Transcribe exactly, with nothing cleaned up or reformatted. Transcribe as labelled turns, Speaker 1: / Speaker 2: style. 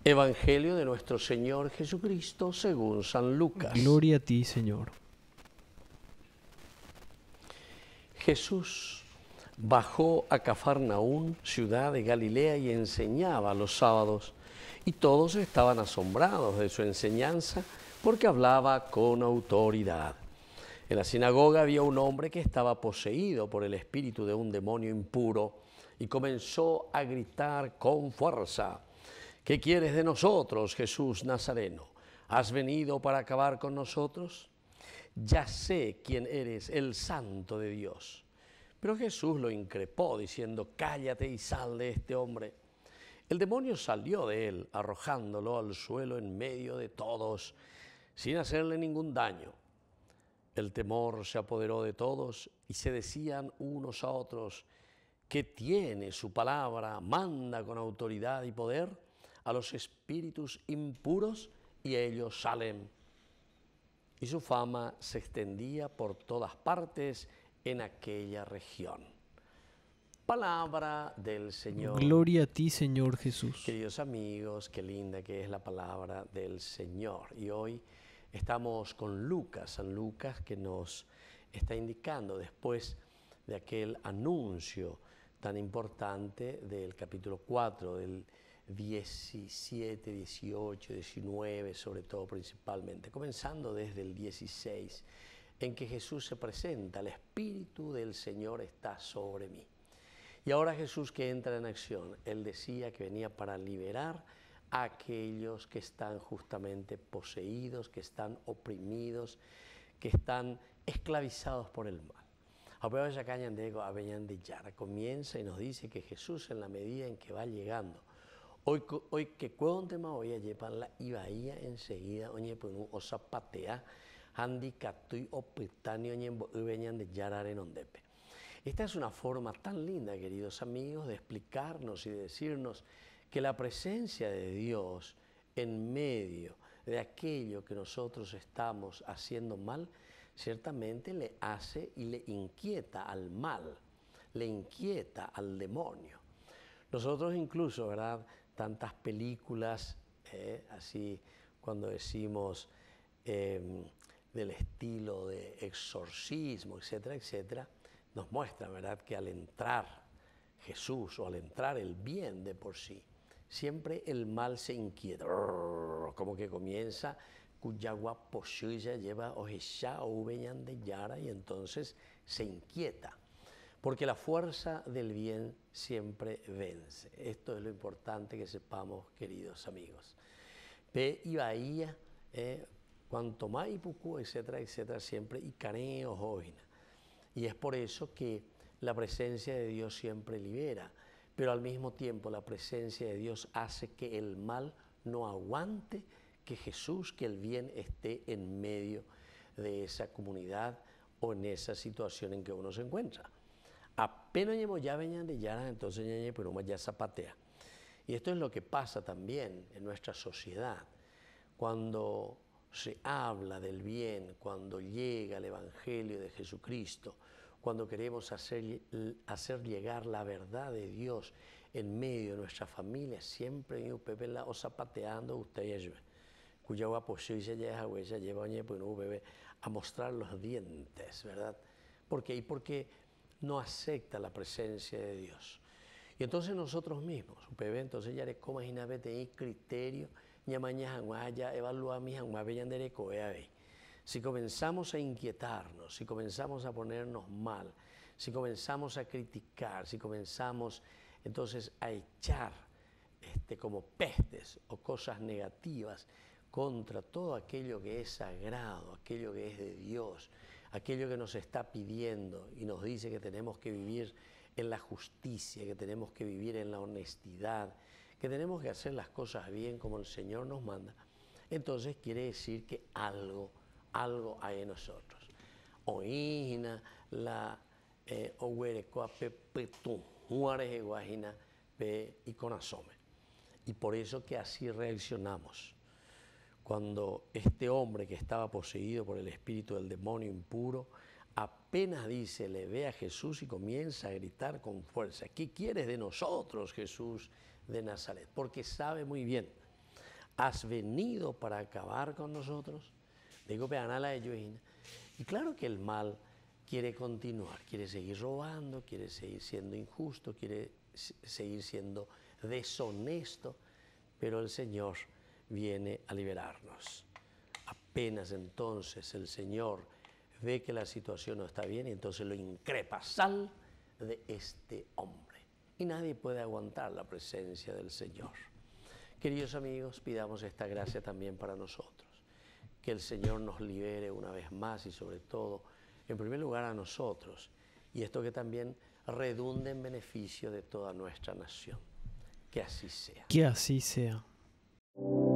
Speaker 1: Evangelio de nuestro Señor Jesucristo según San Lucas.
Speaker 2: Gloria a ti, Señor.
Speaker 1: Jesús bajó a Cafarnaún, ciudad de Galilea, y enseñaba los sábados. Y todos estaban asombrados de su enseñanza porque hablaba con autoridad. En la sinagoga había un hombre que estaba poseído por el espíritu de un demonio impuro y comenzó a gritar con fuerza: ¿Qué quieres de nosotros, Jesús Nazareno? ¿Has venido para acabar con nosotros? Ya sé quién eres, el Santo de Dios. Pero Jesús lo increpó diciendo: cállate y sal de este hombre. El demonio salió de él, arrojándolo al suelo en medio de todos, sin hacerle ningún daño. El temor se apoderó de todos y se decían unos a otros: ¿qué tiene su palabra? Manda con autoridad y poder a los espíritus impuros y ellos salen. Y su fama se extendía por todas partes en aquella región. Palabra del Señor.
Speaker 2: Gloria a ti, Señor Jesús.
Speaker 1: Queridos amigos, qué linda que es la palabra del Señor. Y hoy estamos con Lucas, San Lucas, que nos está indicando después de aquel anuncio tan importante del capítulo cuatro, del diecisiete, dieciocho, diecinueve, sobre todo principalmente, comenzando desde el dieciséis, en que Jesús se presenta: el Espíritu del Señor está sobre mí. Y ahora Jesús que entra en acción, Él decía que venía para liberar a aquellos que están justamente poseídos, que están oprimidos, que están esclavizados por el mal. Comienza y nos dice que Jesús, en la medida en que va llegando, hoy, hoy que cuénteme voy a llevarla y vaya enseguida, oye, pues un osapatea, handicatui o pitani, oye, venían de yarare nondepe. Esta es una forma tan linda, queridos amigos, de explicarnos y de decirnos que la presencia de Dios en medio de aquello que nosotros estamos haciendo mal, ciertamente le hace y le inquieta al mal, le inquieta al demonio. Nosotros incluso, ¿verdad?, tantas películas, eh, así cuando decimos eh, del estilo de exorcismo, etcétera, etcétera, nos muestra, ¿verdad?, que al entrar Jesús o al entrar el bien de por sí, siempre el mal se inquieta, como que comienza cuyagua poshuya lleva ojesha o de yara, y entonces se inquieta, porque la fuerza del bien siempre vence. Esto es lo importante que sepamos, queridos amigos. Pe y bahía, eh, cuanto más y pucu, etcétera, etcétera, siempre y careo jovina. Y es por eso que la presencia de Dios siempre libera, pero al mismo tiempo la presencia de Dios hace que el mal no aguante que Jesús, que el bien esté en medio de esa comunidad o en esa situación en que uno se encuentra. Apenas ya venían de Yara, entonces pero ya zapatea. Y esto es lo que pasa también en nuestra sociedad. Cuando se habla del bien, cuando llega el Evangelio de Jesucristo, cuando queremos hacer, hacer llegar la verdad de Dios en medio de nuestra familia, siempre hay un bebé la o zapateando ustedes, cuya posible ya huella lleva un bebé a mostrar los dientes, ¿verdad? ¿Por qué? Y porque no acepta la presencia de Dios. Y entonces nosotros mismos, bebé, entonces ya le comas y nave de criterio. Si comenzamos a inquietarnos, si comenzamos a ponernos mal, si comenzamos a criticar, si comenzamos entonces a echar este, como pestes o cosas negativas contra todo aquello que es sagrado, aquello que es de Dios, aquello que nos está pidiendo y nos dice que tenemos que vivir en la justicia, que tenemos que vivir en la honestidad, que tenemos que hacer las cosas bien como el Señor nos manda, entonces quiere decir que algo, algo hay en nosotros. Oína, la ohuerecoa pepetum, juárez guajina pe y con asome. Y por eso que así reaccionamos. Cuando este hombre que estaba poseído por el espíritu del demonio impuro, apenas dice, le ve a Jesús y comienza a gritar con fuerza: ¿qué quieres de nosotros, Jesús de Nazaret? Porque sabe muy bien ¿Has venido para acabar con nosotros? Digo, peanala ellos. Y claro que el mal quiere continuar, quiere seguir robando, quiere seguir siendo injusto, quiere seguir siendo deshonesto, pero el Señor viene a liberarnos. Apenas entonces el Señor ve que la situación no está bien y entonces lo increpa: sal de este hombre. Y nadie puede aguantar la presencia del Señor. Queridos amigos, pidamos esta gracia también para nosotros. Que el Señor nos libere una vez más y sobre todo, en primer lugar, a nosotros. Y esto que también redunde en beneficio de toda nuestra nación. Que así sea.
Speaker 2: Que así sea.